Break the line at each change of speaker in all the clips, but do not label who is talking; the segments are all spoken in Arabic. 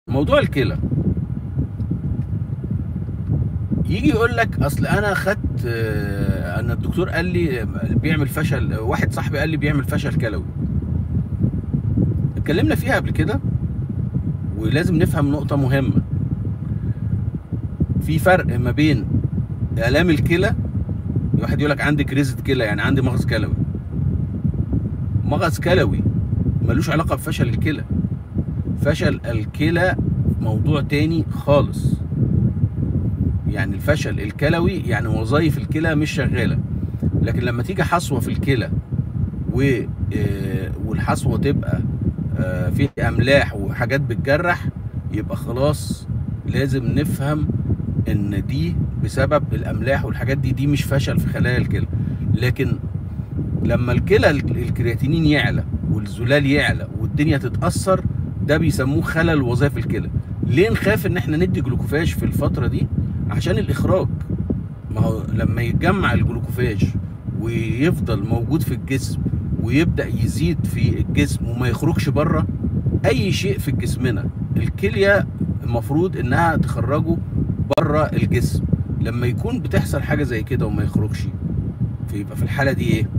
موضوع الكلى، يجي يقول لك اصل انا خدت انا الدكتور قال لي بيعمل فشل، واحد صاحبي قال لي بيعمل فشل كلوي. اتكلمنا فيها قبل كده، ولازم نفهم نقطة مهمة. في فرق ما بين آلام الكلى، واحد يقول لك عندي كريزة كلى يعني عندي مغص كلوي. مغص كلوي ملوش علاقة بفشل الكلى. فشل الكلى موضوع تاني خالص. يعني الفشل الكلوي يعني وظائف الكلى مش شغالة. لكن لما تيجي حصوة في الكلى والحصوة تبقى في املاح وحاجات بتجرح، يبقى خلاص لازم نفهم ان دي بسبب الاملاح والحاجات دي مش فشل في خلايا الكلى. لكن لما الكلى الكرياتينين يعلى والزلال يعلى والدنيا تتأثر، ده بيسموه خلل وظائف الكلى. ليه نخاف ان احنا ندي جلوكوفاج في الفترة دي؟ عشان الاخراج. ما هو لما يتجمع الجلوكوفاج ويفضل موجود في الجسم ويبدأ يزيد في الجسم وما يخرجش بره اي شيء في جسمنا، الكلية المفروض انها تخرجه بره الجسم. لما يكون بتحصل حاجة زي كده وما يخرجش، فيبقى في الحالة دي ايه؟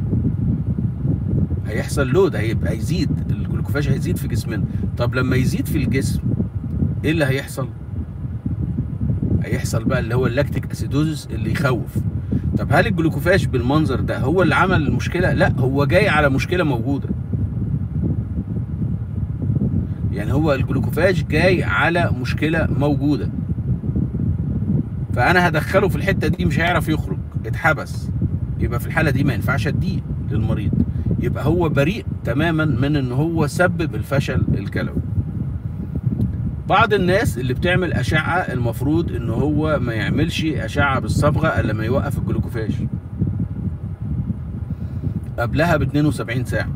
هيحصل لود، هيبقى يزيد الجلوكوفاج، هيزيد في جسمنا. طب لما يزيد في الجسم ايه اللي هيحصل؟ هيحصل بقى اللي هو اللاكتيك اسيدوزس اللي يخوف. طب هل الجلوكوفاج بالمنظر ده هو اللي عمل المشكلة؟ لا، هو جاي على مشكلة موجودة. يعني هو الجلوكوفاج جاي على مشكلة موجودة، فأنا هدخله في الحتة دي مش هيعرف يخرج، اتحبس. يبقى في الحالة دي ما ينفعش اديه للمريض، يبقى هو بريء تماما من ان هو سبب الفشل الكلوي. بعض الناس اللي بتعمل أشعة المفروض ان هو ما يعملش أشعة بالصبغة الا لما يوقف الجلوكوفاج قبلها ب 72 ساعة.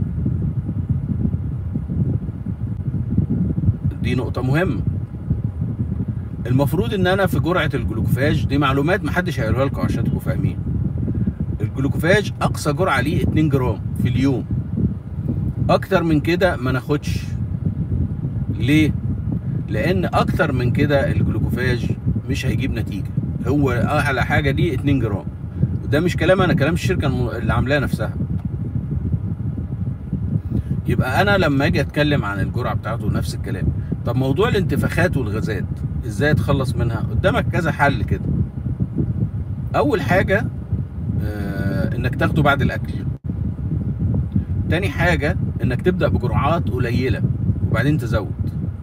دي نقطة مهمة. المفروض ان انا في جرعة الجلوكوفاج دي، معلومات محدش هيقولها لكم عشان تبقوا فاهمين. الجلوكوفاج اقصى جرعة ليه 2 جرام في اليوم، اكتر من كده ما ناخدش. ليه؟ لان اكتر من كده الجلوكوفاج مش هيجيب نتيجة. هو اعلى حاجة ليه 2 جرام، وده مش كلام انا، كلام الشركة اللي عاملاها نفسها. يبقى انا لما اجي اتكلم عن الجرعة بتاعته نفس الكلام. طب موضوع الانتفاخات والغازات ازاي اتخلص منها؟ قدامك كذا حل كده. اول حاجة انك تاخده بعد الاكل. تاني حاجة انك تبدأ بجرعات قليلة وبعدين تزود.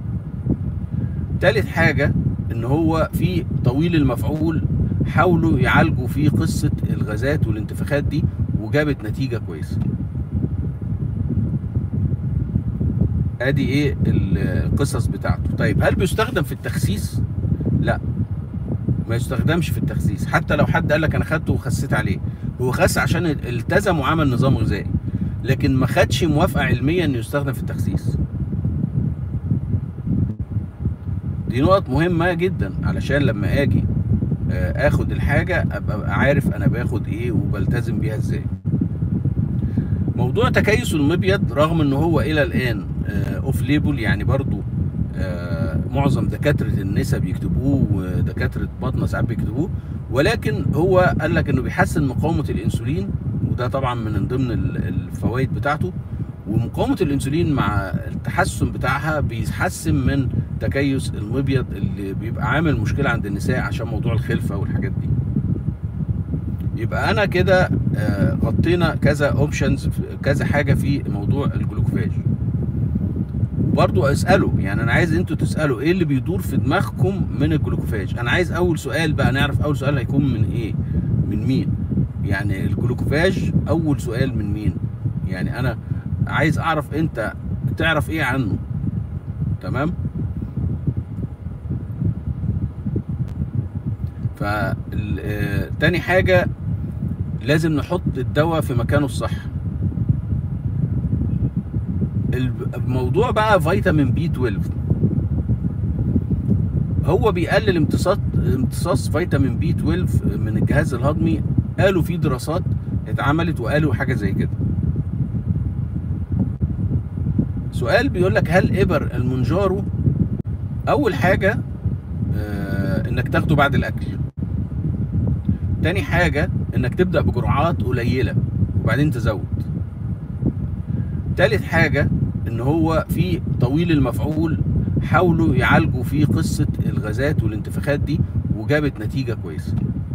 تالت حاجة ان هو في طويل المفعول حاولوا يعالجوا فيه قصة الغازات والانتفاخات دي وجابت نتيجة كويسة. ادي ايه القصص بتاعته. طيب هل بيستخدم في التخسيس؟ لا، ما يستخدمش في التخسيس. حتى لو حد قال لك انا خدته وخسيت عليه، هو خس عشان التزم وعمل نظام غذائي، لكن ما خدش موافقة علمية انه يستخدم في التخسيس. دي نقط مهمة جدا علشان لما اجي اخد الحاجة ابقى عارف انا باخد ايه وبلتزم بيها ازاي. موضوع تكيس المبيض رغم ان هو الى الان اوف ليبل، يعني برضو معظم دكاترة النساء بيكتبوه ودكاترة بطنة ساعات بيكتبوه، ولكن هو قال لك انه بيحسن مقاومة الانسولين، وده طبعا من ضمن الفوائد بتاعته. ومقاومة الانسولين مع التحسن بتاعها بيحسن من تكيس المبيض اللي بيبقى عامل مشكلة عند النساء عشان موضوع الخلفة والحاجات دي. يبقى انا كده غطينا كذا اوبشنز، كذا حاجة في موضوع الجلوكوفاج. برضو اساله، يعني انا عايز انتوا تسالوا ايه اللي بيدور في دماغكم من الجلوكوفاج. انا عايز اول سؤال بقى نعرف اول سؤال هيكون من ايه، من مين. يعني الجلوكوفاج اول سؤال من مين؟ يعني انا عايز اعرف انت تعرف ايه عنه. تمام. تاني حاجة لازم نحط الدواء في مكانه الصح. الموضوع بقى فيتامين بي 12 هو بيقلل امتصاص فيتامين بي 12 من الجهاز الهضمي. قالوا في دراسات اتعملت وقالوا حاجة زي كده. سؤال بيقول لك هل إبر المونجارو اول حاجه انك تاخده بعد الاكل. تاني حاجه انك تبدا بجرعات قليله وبعدين تزود. تالت حاجه ان هو في طويل المفعول حاولوا يعالجوا فيه قصه الغازات والانتفاخات دي وجابت نتيجه كويسه.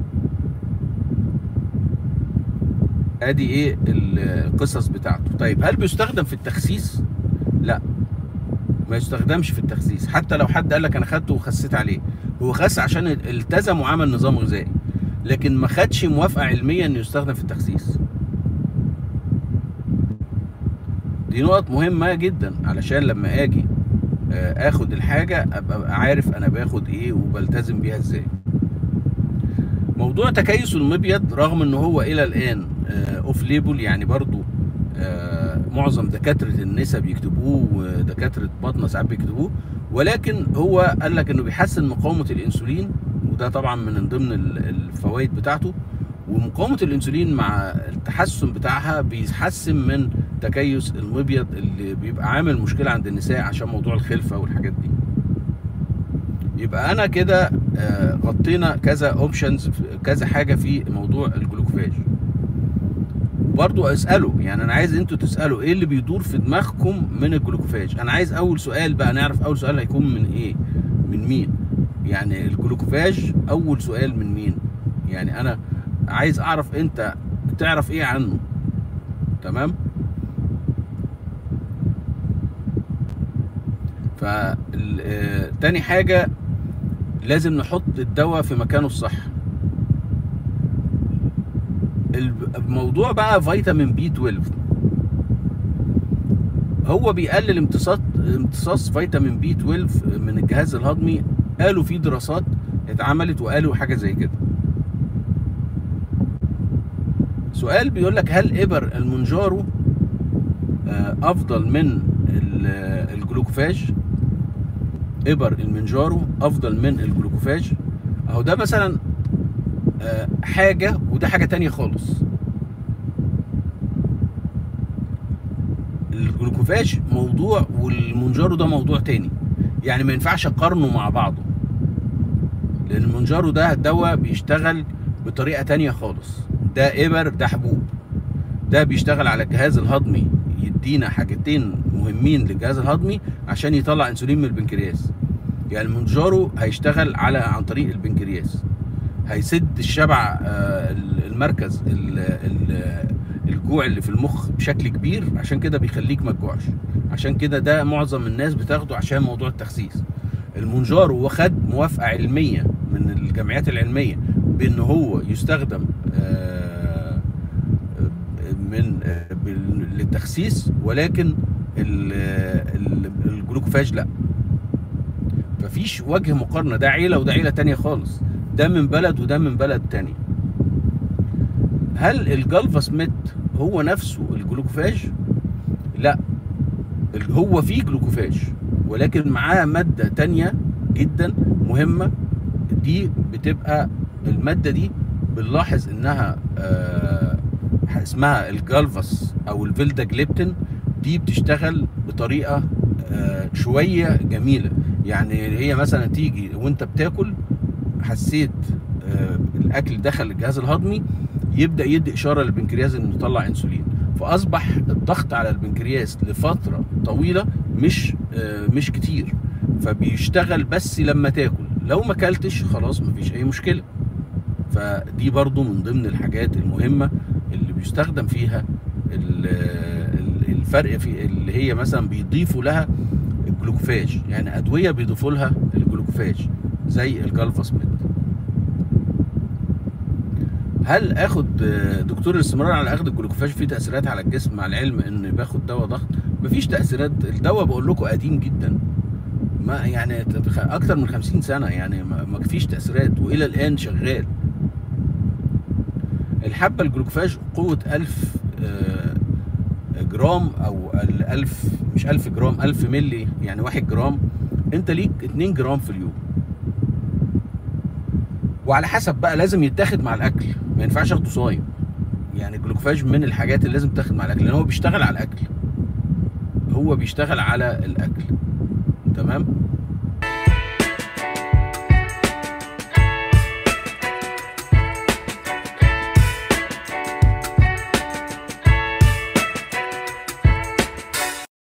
ادي ايه القصص بتاعته. طيب هل بيستخدم في التخسيس؟ لا، ما يستخدمش في التخسيس. حتى لو حد قال لك انا خدته وخسيت عليه، هو خس عشان التزم وعمل نظام غذائي، لكن ما خدش موافقه علميه انه يستخدم في التخسيس. دي نقط مهمه جدا علشان لما اجي اخد الحاجه ابقى عارف انا باخد ايه وبلتزم بيها ازاي. موضوع تكيس المبيض رغم ان هو الى الان اوف ليبل، يعني برضو معظم دكاتره النساء بيكتبوه ودكاتره بطنه ساعات بيكتبوه، ولكن هو قال لك انه بيحسن مقاومه الانسولين، وده طبعا من ضمن الفوائد بتاعته. ومقاومه الانسولين مع التحسن بتاعها بيحسن من تكيس المبيض اللي بيبقى عامل مشكله عند النساء عشان موضوع الخلفه والحاجات دي. يبقى انا كده غطينا كذا اوبشنز، كذا حاجه في موضوع الجلوكوفاج. وبرضو اساله، يعني انا عايز انتوا تسالوا ايه اللي بيدور في دماغكم من الجلوكوفاج. انا عايز اول سؤال بقى نعرف اول سؤال هيكون من ايه، من مين. يعني الجلوكوفاج اول سؤال من مين؟ يعني انا عايز اعرف انت تعرف ايه عنه. تمام. تاني حاجه لازم نحط الدواء في مكانه الصح. الموضوع بقى فيتامين بي 12 هو بيقلل امتصاص فيتامين بي 12 من الجهاز الهضمي. قالوا في دراسات اتعملت وقالوا حاجه زي كده. سؤال بيقول لك هل ابر المونجارو افضل من الجلوكوفاج؟ ابر المونجارو افضل من الجلوكوفاج؟ اهو ده مثلا حاجه وده حاجه تانية خالص. الجلوكوفاج موضوع والمونجارو ده موضوع تاني، يعني ما ينفعش اقارنه مع بعضه، لان المونجارو ده دواء بيشتغل بطريقه تانية خالص. ده ابر، ده حبوب، ده بيشتغل على الجهاز الهضمي، يدينا حاجتين مهمين للجهاز الهضمي عشان يطلع انسولين من البنكرياس. يعني المونجارو هيشتغل عن طريق البنكرياس، هيسد الشبع المركز الجوع اللي في المخ بشكل كبير، عشان كده بيخليك ما تجوعش. عشان كده ده معظم الناس بتاخده عشان موضوع التخسيس. المونجارو واخد موافقة علمية من الجمعيات العلمية بان هو يستخدم للتخسيس، ولكن الجلوكوفاج لا. مفيش وجه مقارنة، ده عيلة وده عيلة تانية خالص، ده من بلد وده من بلد تاني. هل الجلفاسميد هو نفسه الجلوكوفاج؟ لا، هو فيه جلوكوفاج ولكن معاه مادة تانية جدا مهمة. دي بتبقى المادة دي بنلاحظ انها اسمها الجالفاس او الفيلداجليبتين. دي بتشتغل بطريقة شوية جميلة. يعني هي مثلا تيجي وانت بتاكل حسيت الاكل دخل الجهاز الهضمي، يبدا يدي اشاره للبنكرياس انه يطلع انسولين، فاصبح الضغط على البنكرياس لفتره طويله مش كتير، فبيشتغل بس لما تاكل. لو ما اكلتش خلاص مفيش اي مشكله. فدي برضو من ضمن الحاجات المهمه اللي بيستخدم فيها الفرق في اللي هي مثلا بيضيفوا لها الجلوكوفاج، يعني ادويه بيضيفوا لها الجلوكوفاج زي الجلفاسميد. هل اخد دكتور الاستمرار على اخذ الجلوكوفاج فيه تاثيرات على الجسم، مع العلم ان باخد دواء ضغط؟ مفيش تاثيرات. الدواء بقول لكم قديم جدا، ما يعني اكتر من 50 سنه، يعني ما فيش تاثيرات والى الان شغال. الحبه الجلوكوفاج قوه 1000 جرام او 1000، مش 1000 جرام، 1000 ملي، يعني 1 جرام. انت ليك 2 جرام في اليوم، وعلى حسب بقى لازم يتاخد مع الاكل، ما ينفعش اخده صايم. يعني الجلوكوفاج من الحاجات اللي لازم تاخد مع الاكل، لان هو بيشتغل على الاكل، هو بيشتغل على الاكل. تمام.